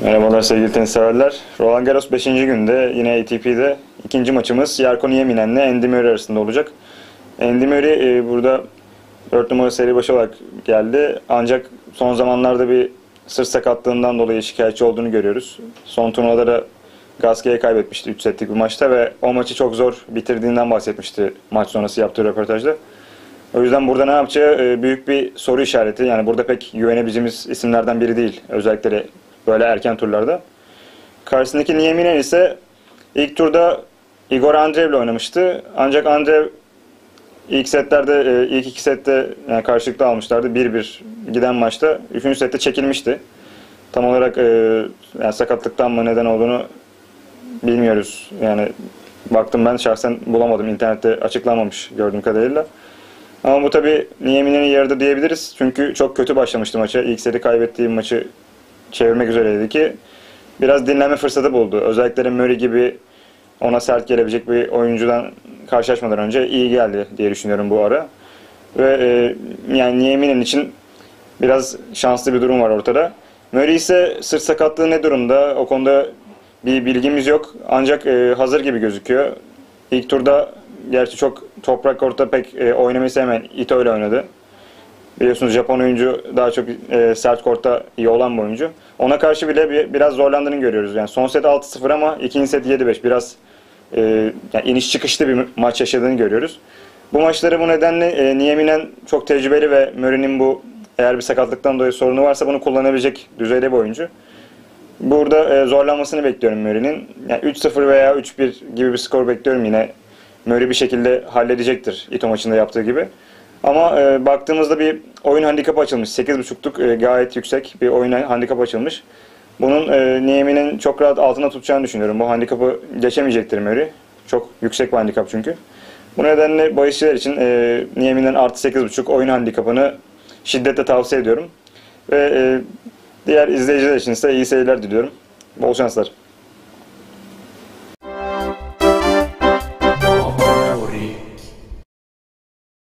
Merhabalar sevgili tenis severler. Roland Garros 5. günde yine ATP'de ikinci maçımız Jarko Nieminen'le Andy Murray arasında olacak. Andy Murray burada 4 numara seri başı olarak geldi. Ancak son zamanlarda bir sırt sakatlığından dolayı şikayetçi olduğunu görüyoruz. Son turnuvada Gasquet'e kaybetmişti 3 setlik bir maçta ve o maçı çok zor bitirdiğinden bahsetmişti maç sonrası yaptığı röportajda. O yüzden burada ne yapacağı büyük bir soru işareti. Yani burada pek güvenebileceğimiz isimlerden biri değil. Özellikle böyle erken turlarda. Karşısındaki Nieminen ise ilk turda Igor Andreev ile oynamıştı. Ancak Andreev ilk setlerde, ilk iki sette yani karşılıklı almışlardı. 1-1 giden maçta. 3. sette çekilmişti. Tam olarak yani sakatlıktan mı neden olduğunu bilmiyoruz. Yani baktım ben şahsen bulamadım. İnternette açıklanmamış gördüğüm kadarıyla. Ama bu tabii Nieminen'in yarıda diyebiliriz. Çünkü çok kötü başlamıştı maça. İlk seti kaybettiği maçı çevirmek üzereydi ki biraz dinlenme fırsatı buldu. Özellikle Murray gibi ona sert gelebilecek bir oyuncudan karşılaşmadan önce iyi geldi diye düşünüyorum bu ara. Ve yani Nieminen için biraz şanslı bir durum var ortada. Murray ise sırt sakatlığı ne durumda? O konuda bir bilgimiz yok. Ancak hazır gibi gözüküyor. İlk turda gerçi çok toprak kortta pek oynamayı sevmeyen Ito ile oynadı. Biliyorsunuz Japon oyuncu daha çok sert kortta iyi olan bir oyuncu. Ona karşı bile biraz zorlandığını görüyoruz. Yani son set 6-0 ama ikinci set 7-5. Biraz yani iniş çıkışlı bir maç yaşadığını görüyoruz. Bu maçları bu nedenle Nieminen çok tecrübeli ve Murray'nin bu eğer bir sakatlıktan dolayı sorunu varsa bunu kullanabilecek düzeyde bir oyuncu. Burada zorlanmasını bekliyorum Murray'nin. Yani 3-0 veya 3-1 gibi bir skor bekliyorum yine. Murray bir şekilde halledecektir Ito maçında yaptığı gibi. Ama baktığımızda bir oyun handikapı açılmış. 8.5'luk gayet yüksek bir oyun handikapı açılmış. Bunun Nieminen çok rahat altına tutacağını düşünüyorum. Bu handikapı geçemeyecektir Murray. Çok yüksek bir handikap çünkü. Bu nedenle bahisçiler için Nieminen artı 8.5 oyun handikapını şiddetle tavsiye ediyorum. Ve diğer izleyiciler için ise iyi seyirler diliyorum. Bol şanslar.